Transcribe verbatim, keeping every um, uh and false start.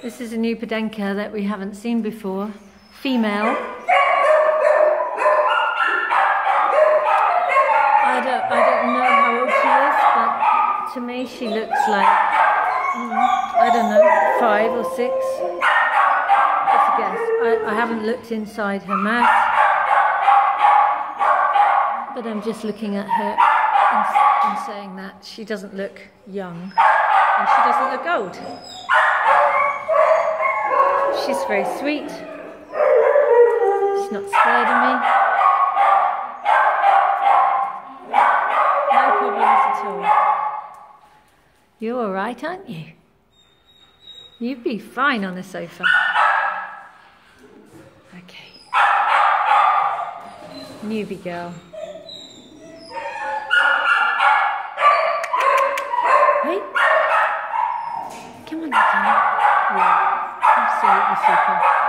This is a new Podenka that we haven't seen before. Female. I don't, I don't know how old she is, but to me she looks like, mm, I don't know, five or six. Just a guess. I, I haven't looked inside her mouth, but I'm just looking at her and, and saying that she doesn't look young and she doesn't look old. She's very sweet. She's not scared of me. No problems at all. You're alright, aren't you? You'd be fine on the sofa. Okay. Newbie girl. Hey? Come on, Natalie. Yeah, absolutely super.